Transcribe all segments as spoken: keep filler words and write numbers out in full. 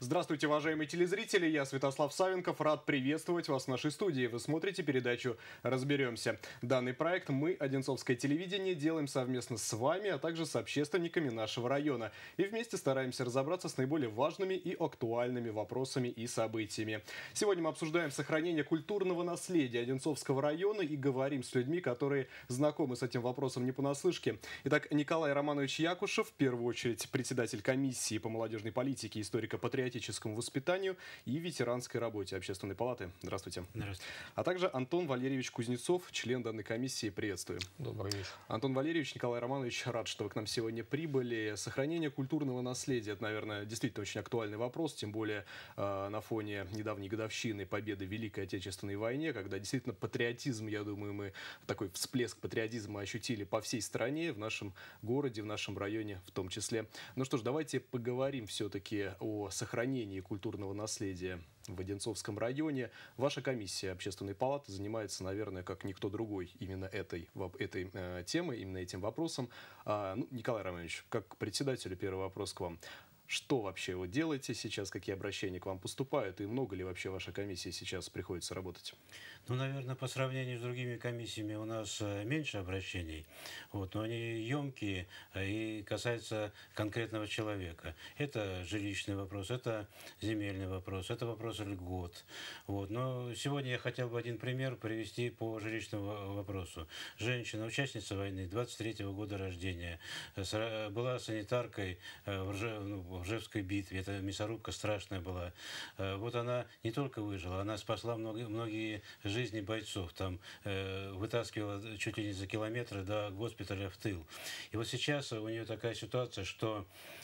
Здравствуйте, уважаемые телезрители, я Святослав Савенков, рад приветствовать вас в нашей студии. Вы смотрите передачу «Разберемся». Данный проект мы, Одинцовское телевидение, делаем совместно с вами, а также с общественниками нашего района. И вместе стараемся разобраться с наиболее важными и актуальными вопросами и событиями. Сегодня мы обсуждаем сохранение культурного наследия Одинцовского района и говорим с людьми, которые знакомы с этим вопросом не понаслышке. Итак, Николай Романович Якушев, в первую очередь председатель комиссии по молодежной политике, историко-патриотическому воспитанию и ветеранской работе Общественной палаты. Здравствуйте. Здравствуйте. А также Антон Валерьевич Кузнецов, член данной комиссии. Приветствую. Добрый вечер. Антон Валерьевич, Николай Романович, рад, что вы к нам сегодня прибыли. Сохранение культурного наследия – это, наверное, действительно очень актуальный вопрос, тем более э, на фоне недавней годовщины победы в Великой Отечественной войне, когда действительно патриотизм, я думаю, мы такой всплеск патриотизма ощутили по всей стране, в нашем городе, в нашем районе в том числе. Ну что ж, давайте поговорим все-таки о сохранении культурного наследия в Одинцовском районе. Ваша комиссия Общественной палаты занимается, наверное, как никто другой именно этой, этой э, темой, именно этим вопросом. А, ну, Николай Романович, как председателю, первый вопрос к вам. Что вообще вы делаете сейчас, какие обращения к вам поступают, и много ли вообще вашей комиссии сейчас приходится работать? Ну, наверное, по сравнению с другими комиссиями у нас меньше обращений, вот, но они емкие и касаются конкретного человека. Это жилищный вопрос, это земельный вопрос, это вопрос льгот. Вот. Но сегодня я хотел бы один пример привести по жилищному вопросу. Женщина, участница войны, двадцать третьего года рождения, была санитаркой в Ржевской в Ржевской битве. Это мясорубка страшная была. Вот она не только выжила, она спасла многие, многие жизни бойцов. Там э, вытаскивала чуть ли не за километры до госпиталя в тыл. И вот сейчас у нее такая ситуация, что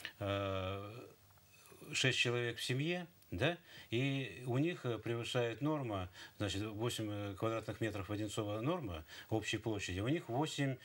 э, шесть человек в семье, да, и у них превышает норма, значит, восемь квадратных метров Одинцова норма общей площади, у них восемь,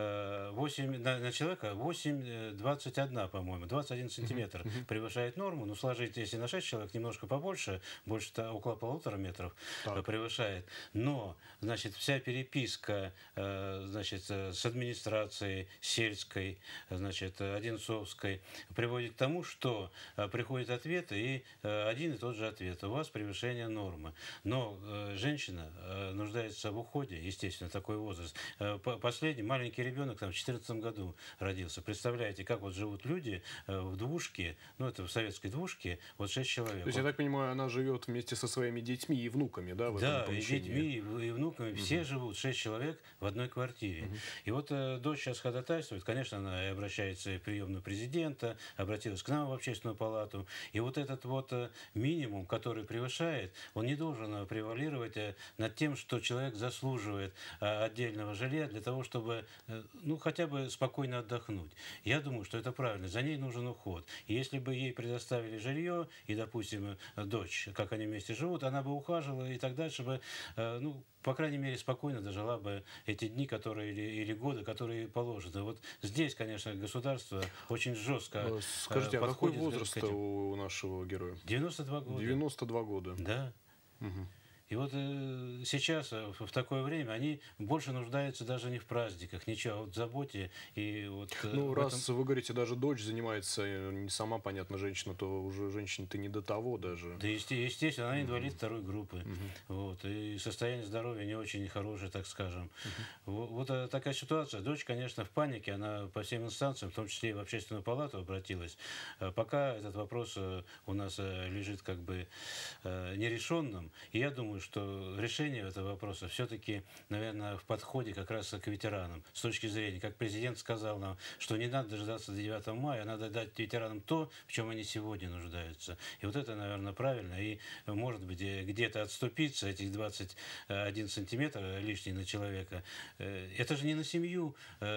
восемь на, на человека восемь двадцать один, по-моему, двадцать один сантиметр превышает норму. Ну, сложить, если на шесть человек, немножко побольше, больше около полутора метров так превышает. Но, значит, вся переписка, значит, с администрацией сельской, значит, Одинцовской приводит к тому, что приходят ответы, и один и тот же ответ. У вас превышение нормы. Но э, женщина э, нуждается в уходе, естественно, такой возраст. Э, последний маленький ребенок там в четырнадцатом году родился. Представляете, как вот живут люди э, в двушке, ну это в советской двушке, вот шесть человек. То есть, вот. Я так понимаю, она живет вместе со своими детьми и внуками, да, в да, этом помещении? Да, и детьми, и внуками. Угу. Все живут, шесть человек в одной квартире. Угу. И вот э, дочь сейчас ходатайствует, конечно, она и обращается в приемную президента, обратилась к нам в Общественную палату. И вот этот вот э, минимум, который превышает, он не должен превалировать над тем, что человек заслуживает отдельного жилья для того, чтобы, ну, хотя бы спокойно отдохнуть. Я думаю, что это правильно. За ней нужен уход. И если бы ей предоставили жилье, и, допустим, дочь, как они вместе живут, она бы ухаживала и так дальше бы, ну, по крайней мере, спокойно дожила бы эти дни, которые или, или годы, которые положены. Вот здесь, конечно, государство очень жестко. Скажите, а какой возраст у нашего героя? девяносто два года. девяносто два года. Да. Угу. И вот э, сейчас, в, в такое время, они больше нуждаются даже не в праздниках, ничего, а вот в заботе. И вот, э, ну, раз этом... вы говорите, даже дочь занимается, не сама, понятно, женщина, то уже женщине-то не до того даже. Да, естественно, она инвалид угу. второй группы. Угу. Вот, и состояние здоровья не очень хорошее, так скажем. Угу. Вот, вот такая ситуация. Дочь, конечно, в панике, она по всем инстанциям, в том числе и в Общественную палату обратилась. Пока этот вопрос у нас лежит как бы нерешенным. И я думаю, что решение этого вопроса все-таки, наверное, в подходе как раз к ветеранам. С точки зрения, как президент сказал нам, что не надо дожидаться до девятого мая, а надо дать ветеранам то, в чем они сегодня нуждаются. И вот это, наверное, правильно. И, может быть, где-то отступиться, этих двадцать один сантиметр лишний на человека. Это же не на семью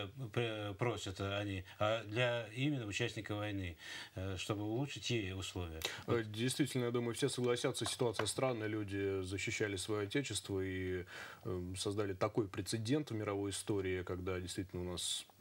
просят они, а для именно участника войны, чтобы улучшить ей условия. Действительно, я думаю, все согласятся, ситуация странная, люди защищают защищали свое отечество и э, создали такой прецедент в мировой истории, когда действительно у нас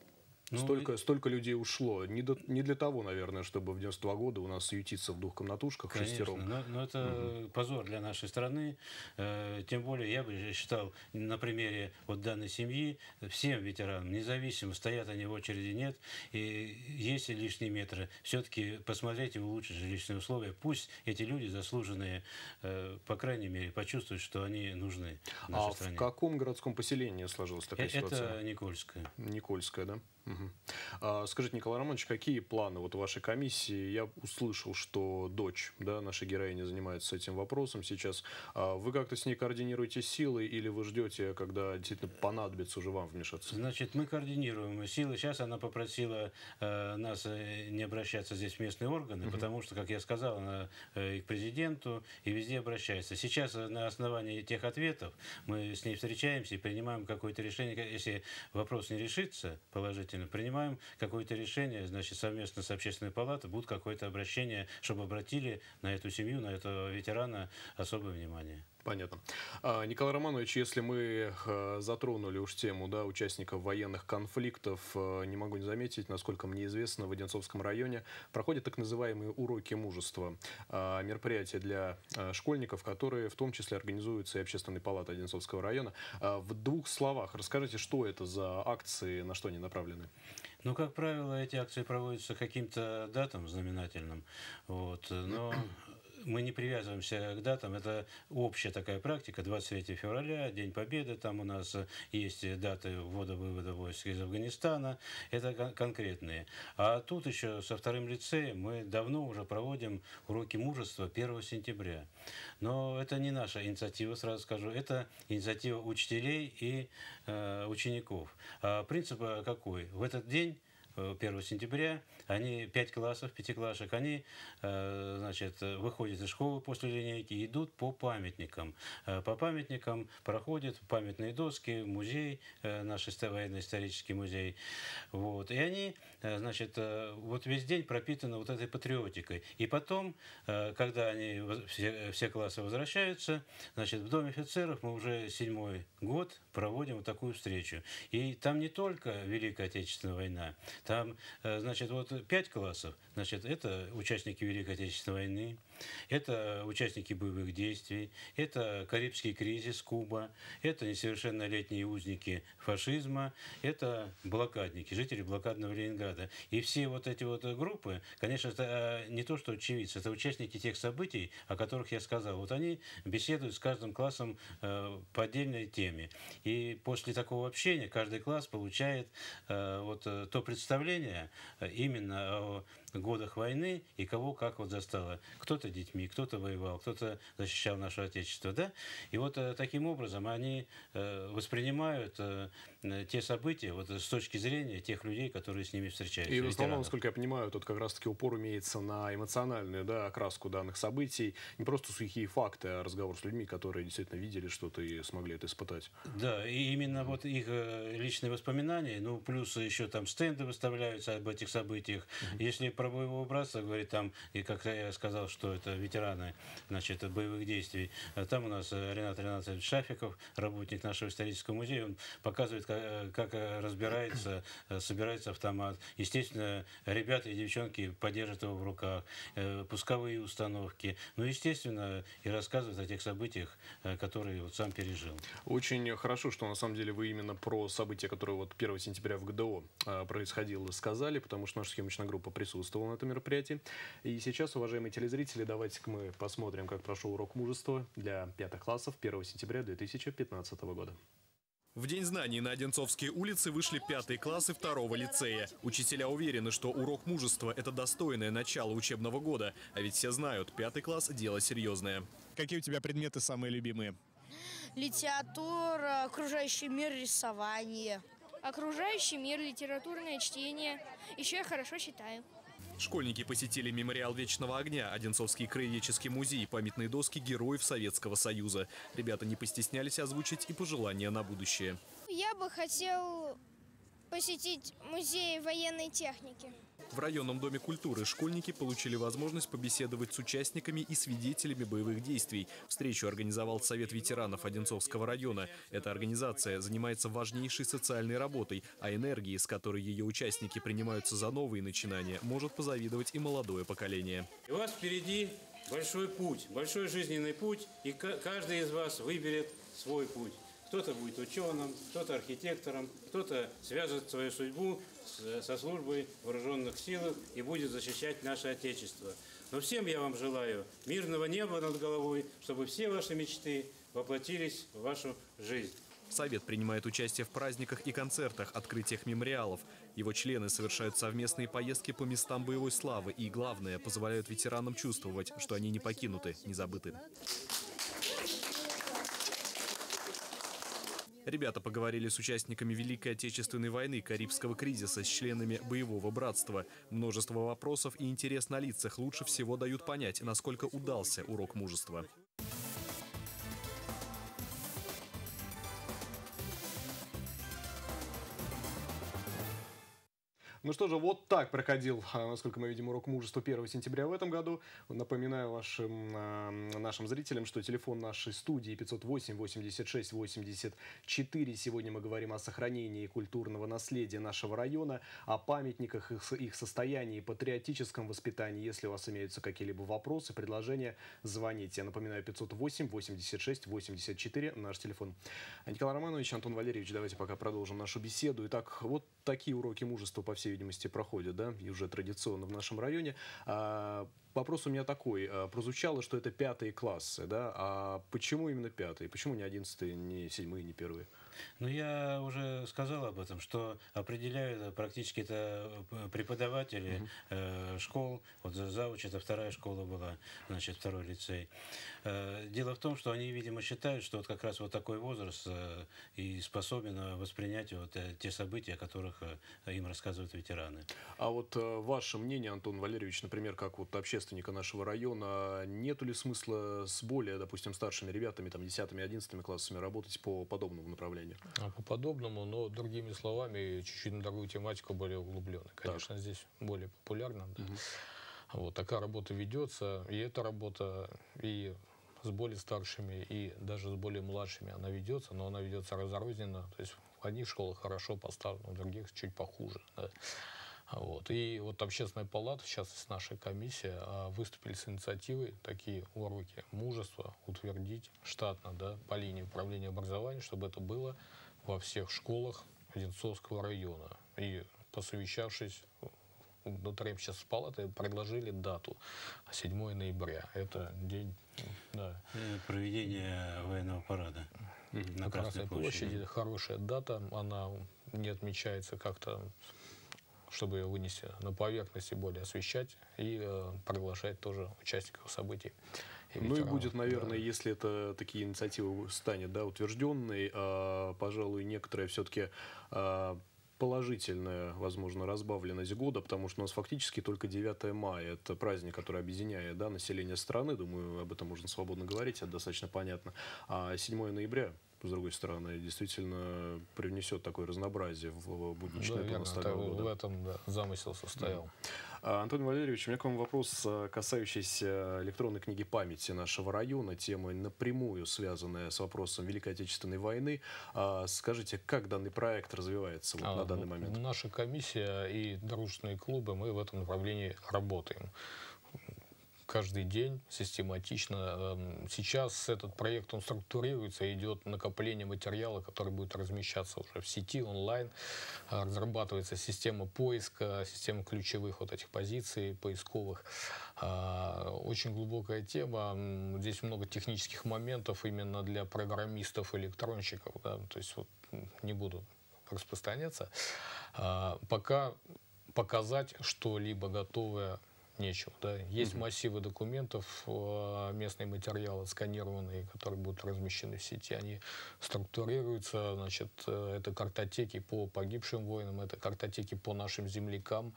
Ну, Столько, столько людей ушло. Не, до- не для того, наверное, чтобы в девяносто два года у нас ютиться в двух комнатушках в Конечно, шестером. но, но это позор для нашей страны. Э, Тем более, я бы считал, на примере вот данной семьи, всем ветеранам, независимо, стоят они в очереди, нет, и есть ли лишние метры, все-таки посмотреть и улучшить жилищные условия. Пусть эти люди, заслуженные, э, по крайней мере, почувствуют, что они нужны нашей А в стране. каком городском поселении сложилась такая Э, ситуация? Это Никольская. Никольская, да? Мгм. А, скажите, Николай Романович, какие планы вот у вашей комиссии? Я услышал, что дочь, да, нашей героини занимается этим вопросом сейчас. А вы как-то с ней координируете силы или вы ждете, когда действительно понадобится уже вам вмешаться? Значит, мы координируем силы. Сейчас она попросила э, нас э, не обращаться здесь в местные органы, потому что, как я сказал, она э, и к президенту, и везде обращается. Сейчас э, на основании тех ответов мы с ней встречаемся и принимаем какое-то решение. Если вопрос не решится положительно, принимаем какое-то решение, значит, совместно с общественной палатой будет какое-то обращение, чтобы обратили на эту семью, на этого ветерана особое внимание. Понятно. А, Николай Романович, если мы э, затронули уж тему, да, участников военных конфликтов, э, не могу не заметить, насколько мне известно, в Одинцовском районе проходят так называемые уроки мужества. А, мероприятия для э, школьников, которые в том числе организуются и Общественной палатой Одинцовского района. А, в двух словах расскажите, что это за акции, на что они направлены? Ну, как правило, эти акции проводятся каким-то датам знаменательным, вот, но мы не привязываемся к датам, это общая такая практика, двадцать третьего февраля, День Победы, там у нас есть даты ввода-вывода войск из Афганистана, это кон- конкретные. А тут еще со вторым лицеем мы давно уже проводим уроки мужества первого сентября. Но это не наша инициатива, сразу скажу, это инициатива учителей и э, учеников. А принцип э, какой? В этот день э, первого сентября, они пять классов, пятиклашек, они, э, значит, выходят из школы после линейки и идут по памятникам. Э, По памятникам проходят памятные доски, музей, э, наш иsto- военно-исторический музей. Вот. И они, э, значит, э, вот весь день пропитаны вот этой патриотикой. И потом, э, когда они, воз- все, все классы возвращаются, значит, в Доме офицеров мы уже седьмой год проводим вот такую встречу. И там не только Великая Отечественная война, там, э, значит, вот пять классов, значит, это участники Великой Отечественной войны, это участники боевых действий, это Карибский кризис, Куба, это несовершеннолетние узники фашизма, это блокадники, жители блокадного Ленинграда. И все вот эти вот группы, конечно, это э, не то, что очевидцы, это участники тех событий, о которых я сказал. Вот они беседуют с каждым классом э, по отдельной теме. И после такого общения каждый класс получает э, вот э, то представление э, именно о годах войны и кого как вот застало. Кто-то детьми, кто-то воевал, кто-то защищал наше Отечество, да? И вот э, таким образом они э, воспринимают э, э, те события вот с точки зрения тех людей, которые с ними встречаются. И в основном, ветеранов. насколько я понимаю, тут как раз-таки упор имеется на эмоциональную, да, окраску данных событий. Не просто сухие факты, а разговор с людьми, которые действительно видели что-то и смогли это испытать. Да, и именно вот их э, личные воспоминания, ну, плюс еще там стенды выставляются об этих событиях. Если про боевого братства говорить, там, и как я сказал, что это ветераны, значит, боевых действий, э, там у нас э, Ренат Ренатович Шафиков, работник нашего исторического музея, он показывает, как, э, как э, разбирается, э, собирается автомат. Естественно, ребята и девчонки поддержат его в руках, э, пусковые установки. Ну, естественно, и рассказывает о тех событиях, э, которые вот сам пережил. Очень хорошо, что на самом деле вы именно про события, которые вот первого сентября в ГДО э, происходило, сказали, потому что наша съемочная группа присутствовала на этом мероприятии. И сейчас, уважаемые телезрители, давайте-ка мы посмотрим, как прошел урок мужества для пятых классов первого сентября две тысячи пятнадцатого года. В День знаний на Одинцовские улицы вышли пятые классы второго лицея. Учителя уверены, что урок мужества – это достойное начало учебного года. А ведь все знают, пятый класс – дело серьезное. Какие у тебя предметы самые любимые? Литература, окружающий мир, рисование. Окружающий мир, литературное чтение. Еще я хорошо читаю. Школьники посетили мемориал Вечного огня, Одинцовский краеведческий музей, памятные доски героев Советского Союза. Ребята не постеснялись озвучить и пожелания на будущее. Я бы хотел посетить музей военной техники. В районном доме культуры школьники получили возможность побеседовать с участниками и свидетелями боевых действий. Встречу организовал Совет ветеранов Одинцовского района. Эта организация занимается важнейшей социальной работой, а энергии, с которой ее участники принимаются за новые начинания, может позавидовать и молодое поколение. У вас впереди большой путь, большой жизненный путь, и каждый из вас выберет свой путь. Кто-то будет ученым, кто-то архитектором, кто-то свяжет свою судьбу со службой в вооруженных силах и будет защищать наше Отечество. Но всем я вам желаю мирного неба над головой, чтобы все ваши мечты воплотились в вашу жизнь. Совет принимает участие в праздниках и концертах, открытиях мемориалов. Его члены совершают совместные поездки по местам боевой славы и, главное, позволяют ветеранам чувствовать, что они не покинуты, не забыты. Ребята поговорили с участниками Великой Отечественной войны, Карибского кризиса, с членами боевого братства. Множество вопросов и интерес на лицах лучше всего дают понять, насколько удался урок мужества. Ну что же, вот так проходил, насколько мы видим, урок мужества первого сентября в этом году. Напоминаю вашим, нашим зрителям, что телефон нашей студии пятьсот восемь восемьдесят шесть восемьдесят четыре. Сегодня мы говорим о сохранении культурного наследия нашего района, о памятниках, их, их состоянии, патриотическом воспитании. Если у вас имеются какие-либо вопросы, предложения, звоните. Я напоминаю, пятьсот восемь восемьдесят шесть восемьдесят четыре, наш телефон. Николай Романович, Антон Валерьевич, давайте пока продолжим нашу беседу. Итак, вот такие уроки мужества, по всей видимости, проходят, да, и уже традиционно в нашем районе. А, вопрос у меня такой. А, прозвучало, что это пятые классы, да? А почему именно пятые? Почему не одиннадцатые, не седьмые, не первые? Ну, я уже сказал об этом, что определяют практически это преподаватели угу. э, школ. Вот завуч, это вторая школа была, значит, второй лицей. Э, дело в том, что они, видимо, считают, что вот как раз вот такой возраст э, и способен воспринять вот э, те события, о которых э, им рассказывают ветераны. А вот э, ваше мнение, Антон Валерьевич, например, как вот общественника нашего района, нету ли смысла с более, допустим, старшими ребятами, там, десятыми, одиннадцатыми классами работать по подобному направлению? По подобному, но другими словами, чуть-чуть на другую тематику, более углубленной. Конечно, так. Здесь более популярно. Да. Угу. Вот такая работа ведется, и эта работа и с более старшими, и даже с более младшими она ведется, но она ведется разрозненно. То есть в одних школах хорошо поставлено, в других чуть похуже. Да. Вот. И вот общественная палата, в частности наша комиссия, выступили с инициативой такие уроки мужества утвердить штатно, да, по линии управления образованием, чтобы это было во всех школах Одинцовского района. И посовещавшись внутри сейчас с палатой, предложили дату седьмое ноября. Это день, да, проведения военного парада на Красной площади. площади. Хорошая дата, она не отмечается как-то, чтобы ее вынести на поверхность и более освещать, и э, приглашать тоже участников событий. И ну и будет, наверное, да. Если это такие инициативы станет, да, утвержденной, э, пожалуй, некоторые все-таки э, положительная, возможно, разбавленность года, потому что у нас фактически только девятое мая. Это праздник, который объединяет, да, население страны. Думаю, об этом можно свободно говорить, это достаточно понятно. А седьмое ноября, с другой стороны, действительно привнесет такое разнообразие в будничное да, полностального года. В этом да, замысел состоял. Да. Антон Валерьевич, у меня к вам вопрос, касающийся электронной книги памяти нашего района, тема напрямую связанная с вопросом Великой Отечественной войны. Скажите, как данный проект развивается вот а, на данный момент? Наша комиссия и дружественные клубы, мы в этом направлении работаем. Каждый день систематично. Сейчас этот проект, он структурируется, идет накопление материала, который будет размещаться уже в сети, онлайн. Разрабатывается система поиска, система ключевых вот этих позиций поисковых. Очень глубокая тема. Здесь много технических моментов именно для программистов, электронщиков. Да? То есть вот не буду распространяться. Пока показать что-либо готовое нечего. Да. Есть угу. массивы документов, местные материалы сканированные, которые будут размещены в сети. Они структурируются. Значит, это картотеки по погибшим воинам, это картотеки по нашим землякам,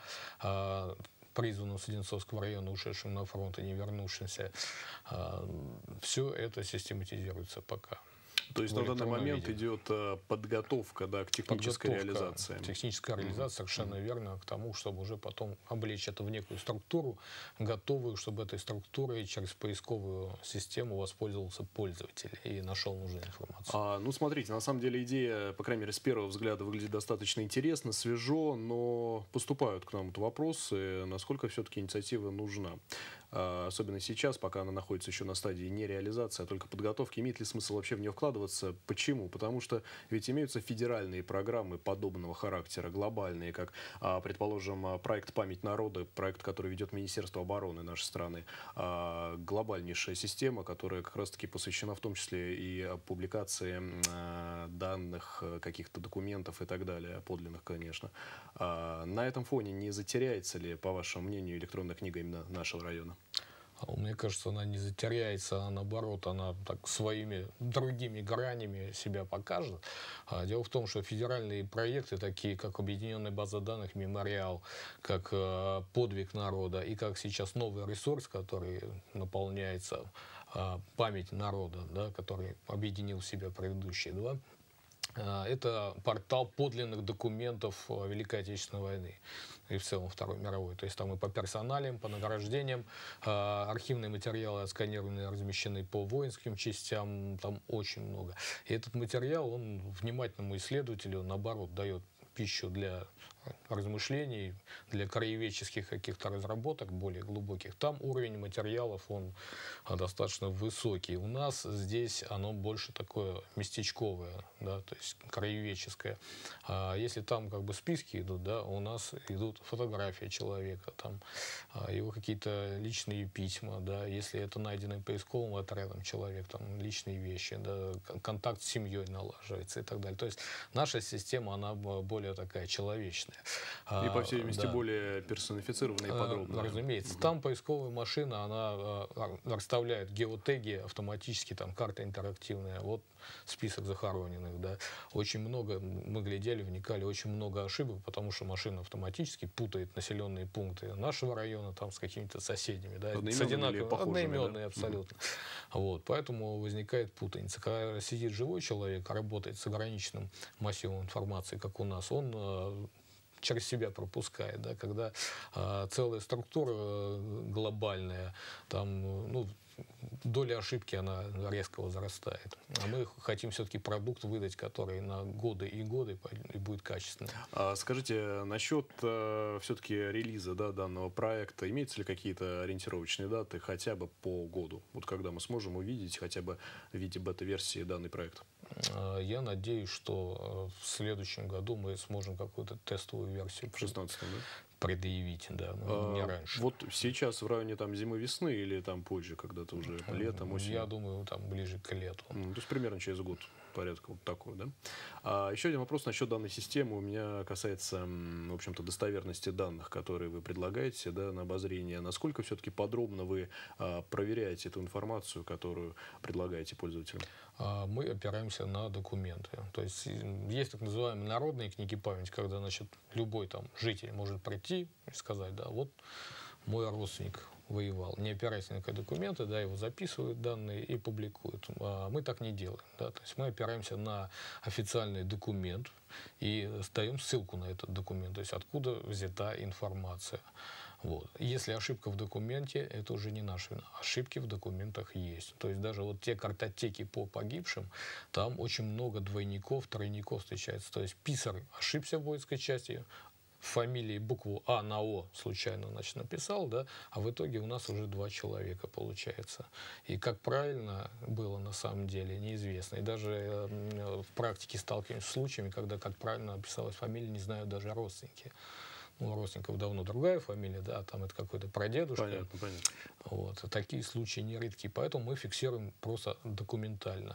призванным с Одинцовского района, ушедшим на фронт и не вернувшимся. Все это систематизируется пока. То есть в на данный электронном момент виде. идет э, подготовка, да, к технической Подготовка, реализации. Техническая реализация, совершенно верно, к тому, чтобы уже потом облечь это в некую структуру, готовую, чтобы этой структурой через поисковую систему воспользовался пользователь и нашел нужную информацию. А, ну, смотрите, на самом деле идея, по крайней мере, с первого взгляда выглядит достаточно интересно, свежо, но поступают к нам вот вопросы, насколько все-таки инициатива нужна. А, особенно сейчас, пока она находится еще на стадии не реализации, а только подготовки. Имеет ли смысл вообще в нее вкладываться? Почему? Потому что ведь имеются федеральные программы подобного характера, глобальные, как, а, предположим, проект «Память народа», проект, который ведет Министерство обороны нашей страны. А, глобальнейшая система, которая как раз-таки посвящена в том числе и публикации а, данных, каких-то документов и так далее, подлинных, конечно. А, на этом фоне не затеряется ли, по вашему мнению, электронная книга именно нашего района? Мне кажется, она не затеряется, а наоборот, она так своими другими гранями себя покажет. Дело в том, что федеральные проекты, такие как Объединенная база данных «Мемориал», как «Подвиг народа» и как сейчас новый ресурс, который наполняется «Память народа», да, который объединил в себя предыдущие два, это портал подлинных документов Великой Отечественной войны и в целом Второй мировой. То есть там и по персоналиям, по награждениям, архивные материалы отсканированы и размещены по воинским частям, там очень много. И этот материал, он внимательному исследователю, наоборот, дает пищу для размышлений, для краеведческих каких-то разработок более глубоких. Там уровень материалов, он достаточно высокий. У нас здесь оно больше такое местечковое, да, то есть краеведческое. А если там как бы списки идут, да, у нас идут фотографии человека, там его какие-то личные письма, да, если это найденный поисковым отрядом человек, там личные вещи, да, контакт с семьей налаживается и так далее. То есть наша система, она более такая человечная. И, по всей видимости, да. более персонифицированная и подробная. Разумеется. Угу. Там поисковая машина, она расставляет геотеги автоматически, там карта интерактивная. Вот список захороненных, да. Очень много, мы глядели, вникали, очень много ошибок, потому что машина автоматически путает населенные пункты нашего района там с какими-то соседями, да. Одноименные с одинаковыми, или похожими, одноименные, да? абсолютно. Угу. Вот, поэтому возникает путаница. Когда сидит живой человек, работает с ограниченным массивом информации, как у нас, он через себя пропускает, да, когда э, целая структура э, глобальная, там, ну, доля ошибки, она резко возрастает. А мы хотим все-таки продукт выдать, который на годы и годы и будет качественным. А скажите, насчет э, все-таки релиза, да, данного проекта, имеются ли какие-то ориентировочные даты хотя бы по году? Вот когда мы сможем увидеть хотя бы в виде бета-версии данный проект? Я надеюсь, что в следующем году мы сможем какую-то тестовую версию в шестнадцатом, да? предъявить, да, но не раньше. Вот сейчас в районе там зимы-весны или там позже, когда-то уже летом, осенью? Я думаю, там ближе к лету. Mm, то есть примерно через год порядка вот такой, да? А еще один вопрос насчет данной системы у меня касается, в общем-то, достоверности данных, которые вы предлагаете, да, на обозрение. Насколько все-таки подробно вы а, проверяете эту информацию, которую предлагаете пользователям? Мы опираемся на документы. То есть есть так называемые народные книги памяти, когда, значит, любой там житель может прийти и сказать, да, вот мой родственник воевал. Не опираясь на документы, да, его записывают данные и публикуют. А мы так не делаем. Да, то есть мы опираемся на официальный документ и даем ссылку на этот документ, то есть откуда взята информация. Вот. Если ошибка в документе, это уже не наша вина. Ошибки в документах есть. То есть даже вот те картотеки по погибшим, там очень много двойников, тройников встречается. То есть писарь ошибся в воинской части, в фамилии букву А на О случайно, значит, написал, да, а в итоге у нас уже два человека получается. И как правильно было на самом деле, неизвестно. И даже э, в практике сталкиваемся с случаями, когда как правильно написалась фамилия, не знают даже родственники. У родственников давно другая фамилия, да, там это какой-то прадедушка. Понятно, понятно. Вот. Такие случаи нередки, поэтому мы фиксируем просто документально.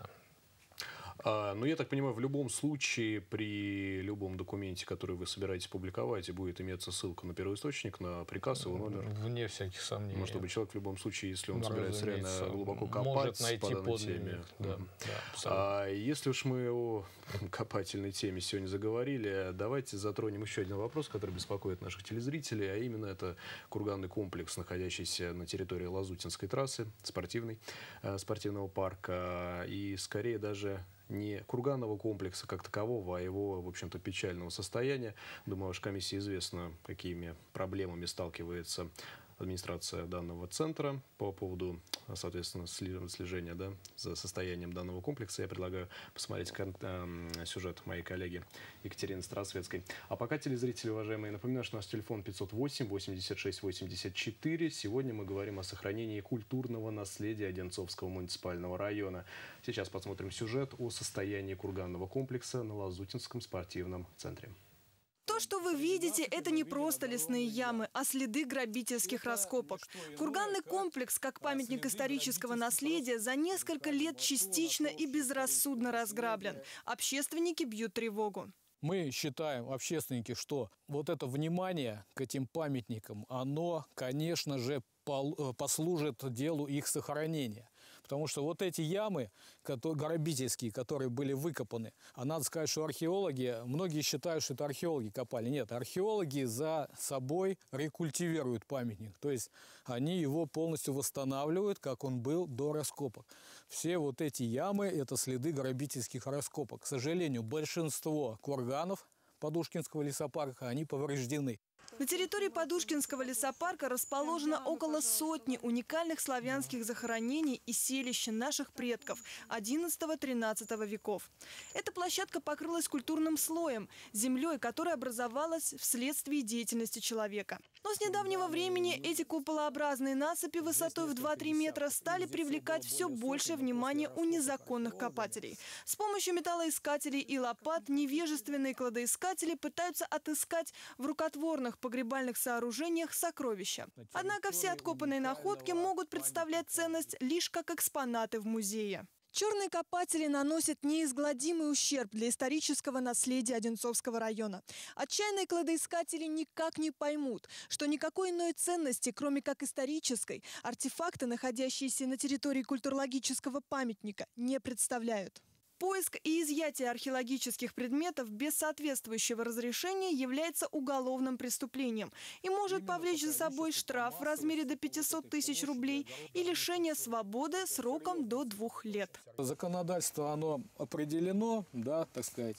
А, ну, я так понимаю, в любом случае, при любом документе, который вы собираетесь публиковать, будет иметься ссылка на первоисточник, на приказ, его номер. Вне всяких сомнений. Может быть, человек в любом случае, если он Ну, собирается реально глубоко копать может найти по данной подлинник. теме. Да, Мгм. да, А если уж мы о копательной теме сегодня заговорили, давайте затронем еще один вопрос, который беспокоит наших телезрителей, а именно это курганный комплекс, находящийся на территории Лазутинской трассы, спортивной, э, спортивного парка, и скорее даже не курганного комплекса как такового, а его, в общем-то, печального состояния. Думаю, вашей комиссии известно, какими проблемами сталкивается администрация данного центра по поводу, соответственно, слежения, да, за состоянием данного комплекса. Я предлагаю посмотреть сюжет моей коллеги Екатерины Старосветской. А пока, телезрители, уважаемые, напоминаю, что у нас телефон пятьсот восемь восемьдесят шесть восемьдесят четыре. Сегодня мы говорим о сохранении культурного наследия Одинцовского муниципального района. Сейчас посмотрим сюжет о состоянии курганного комплекса на Лазутинском спортивном центре. То, что вы видите, это не просто лесные ямы, а следы грабительских раскопок. Курганный комплекс, как памятник исторического наследия, за несколько лет частично и безрассудно разграблен. Общественники бьют тревогу. Мы считаем, общественники, что вот это внимание к этим памятникам, оно, конечно же, послужит делу их сохранения. Потому что вот эти ямы, которые, грабительские, которые были выкопаны, а надо сказать, что археологи, многие считают, что это археологи копали. Нет, археологи за собой рекультивируют памятник. То есть они его полностью восстанавливают, как он был до раскопок. Все вот эти ямы – это следы грабительских раскопок. К сожалению, большинство курганов Подушкинского лесопарка, они повреждены. На территории Подушкинского лесопарка расположено около сотни уникальных славянских захоронений и селищ наших предков одиннадцатого-тринадцатого веков. Эта площадка покрылась культурным слоем, землей, которая образовалась вследствие деятельности человека. Но с недавнего времени эти куполообразные насыпи высотой в два-три метра стали привлекать все большее внимание у незаконных копателей. С помощью металлоискателей и лопат невежественные кладоискатели пытаются отыскать в рукотворных погребальных сооружениях сокровища. Однако все откопанные находки могут представлять ценность лишь как экспонаты в музее. Черные копатели наносят неизгладимый ущерб для исторического наследия Одинцовского района. Отчаянные кладоискатели никак не поймут, что никакой иной ценности, кроме как исторической, артефакты, находящиеся на территории культурологического памятника, не представляют. Поиск и изъятие археологических предметов без соответствующего разрешения является уголовным преступлением и может повлечь за собой штраф в размере до пятисот тысяч рублей и лишение свободы сроком до двух лет. Законодательство, оно определено, да, так сказать,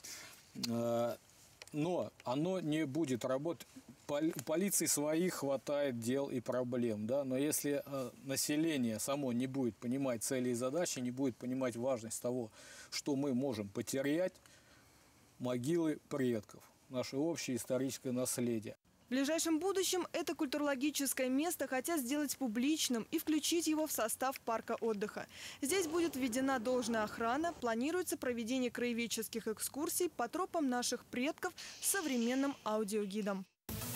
но оно не будет работать. Полиции своих хватает дел и проблем, да, но если э, население само не будет понимать цели и задачи, не будет понимать важность того, что мы можем потерять, могилы предков, наше общее историческое наследие. В ближайшем будущем это культурологическое место хотят сделать публичным и включить его в состав парка отдыха. Здесь будет введена должная охрана, планируется проведение краеведческих экскурсий по тропам наших предков с современным аудиогидом.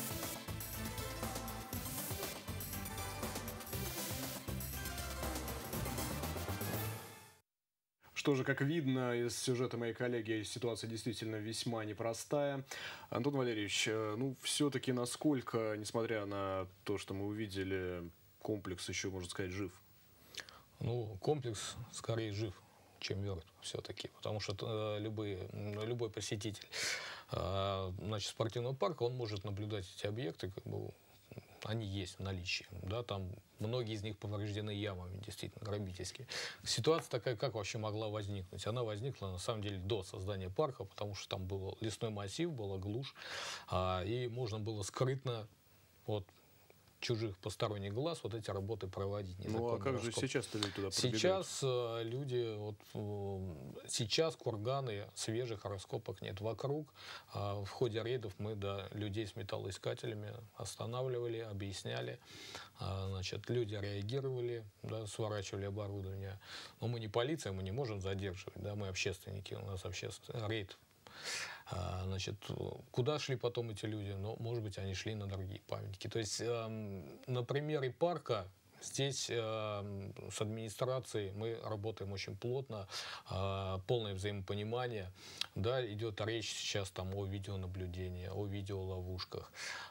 Что же, как видно из сюжета моей коллеги, ситуация действительно весьма непростая. Антон Валерьевич, ну все-таки насколько, несмотря на то, что мы увидели, комплекс еще, можно сказать, жив? Ну, комплекс скорее жив, чем мертв все-таки, потому что э, любые, любой посетитель э, значит, спортивного парка, он может наблюдать эти объекты, как бы, они есть в наличии, да, там многие из них повреждены ямами, действительно, грабительские. Ситуация такая, как вообще могла возникнуть? Она возникла, на самом деле, до создания парка, потому что там был лесной массив, была глушь, а, и можно было скрытно от чужих посторонних глаз вот эти работы проводить. Ну а как же сейчас-то люди туда пробегают? Сейчас э, люди, вот, э, сейчас курганы, свежих раскопок нет вокруг. Э, в ходе рейдов мы да, людей с металлоискателями останавливали, объясняли. Э, значит, люди реагировали, да, сворачивали оборудование. Но мы не полиция, мы не можем задерживать, да, мы общественники, у нас общественный рейд. Значит, куда шли потом эти люди? Ну, может быть, они шли на другие памятники. То есть э, на примере парка здесь э, с администрацией мы работаем очень плотно, э, полное взаимопонимание. Да, идет речь сейчас там о видеонаблюдении, о видеоловушках.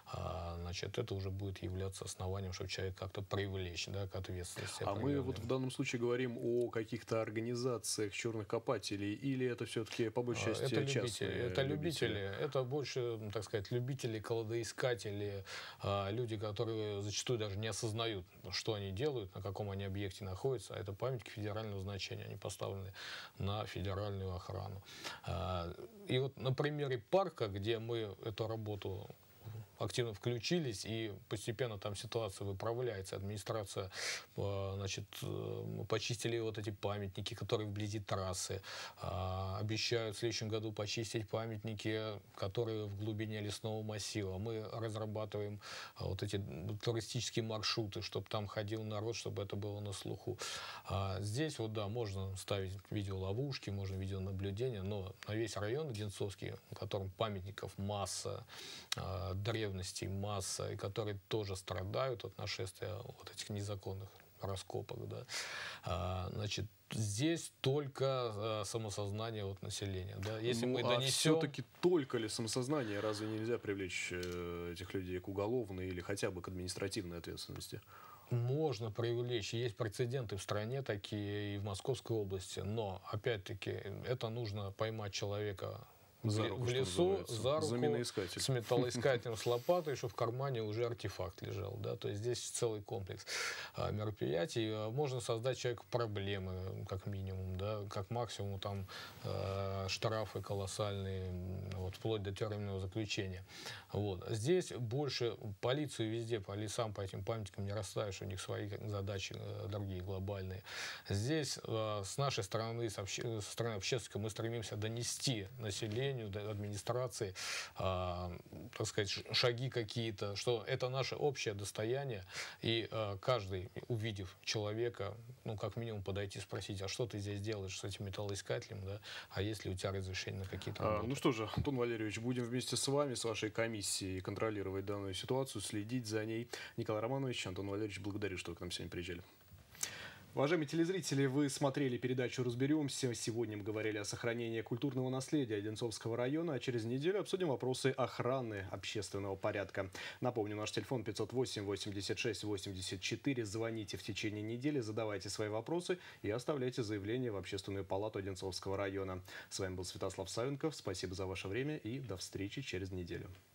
а, значит, это уже будет являться основанием, чтобы человек как-то привлечь, да, к ответственности. А мы вот в данном случае говорим о каких-то организациях черных копателей, или это все-таки по большей части это частные любители, это любители, это больше, так сказать, любители, кладоискатели, а, люди, которые зачастую даже не осознают, что они делают, на каком они объекте находятся. А это памятники федерального значения, они поставлены на федеральную охрану. А, и вот на примере парка, где мы эту работу активно включились, и постепенно там ситуация выправляется. Администрация, значит, почистили вот эти памятники, которые вблизи трассы. Обещают в следующем году почистить памятники, которые в глубине лесного массива. Мы разрабатываем вот эти туристические маршруты, чтобы там ходил народ, чтобы это было на слуху. Здесь вот, да, можно ставить видеоловушки, можно видеонаблюдение, но на весь район Одинцовский, в котором памятников масса, древних масса, и которые тоже страдают от нашествия вот этих незаконных раскопок, да. А, значит, здесь только а, самосознание вот населения, да. Если ну, мы а донесем... все-таки только ли самосознание? Разве нельзя привлечь э, этих людей к уголовной или хотя бы к административной ответственности? Можно привлечь. Есть прецеденты в стране такие и в Московской области, но, опять-таки, это нужно поймать человека За руку, в лесу, за руку, с металлоискателем, с лопатой, чтобы в кармане уже артефакт лежал. Да? То есть здесь целый комплекс а, мероприятий. Можно создать человеку проблемы, как минимум, да? Как максимум там э, штрафы колоссальные, вот, вплоть до тюремного заключения. Вот. Здесь больше полицию везде, по лесам, по этим памятникам не расставишь, у них свои задачи э, другие, глобальные. Здесь э, с нашей стороны, с, обще... со стороны общественности, мы стремимся донести населению, администрации, а, так сказать, шаги какие-то, что это наше общее достояние, и а, каждый, увидев человека, ну, как минимум подойти, спросить, а что ты здесь делаешь с этим металлоискателем, да, а есть ли у тебя разрешение на какие-то работы? А, ну что же, Антон Валерьевич, будем вместе с вами, с вашей комиссией контролировать данную ситуацию, следить за ней. Николай Романович, Антон Валерьевич, благодарю, что вы к нам сегодня приезжали. Уважаемые телезрители, вы смотрели передачу «Разберемся». Сегодня мы говорили о сохранении культурного наследия Одинцовского района, а через неделю обсудим вопросы охраны общественного порядка. Напомню, наш телефон пятьсот восемь восемьдесят шесть восемьдесят четыре. Звоните в течение недели, задавайте свои вопросы и оставляйте заявление в Общественную палату Одинцовского района. С вами был Святослав Савенков. Спасибо за ваше время и до встречи через неделю.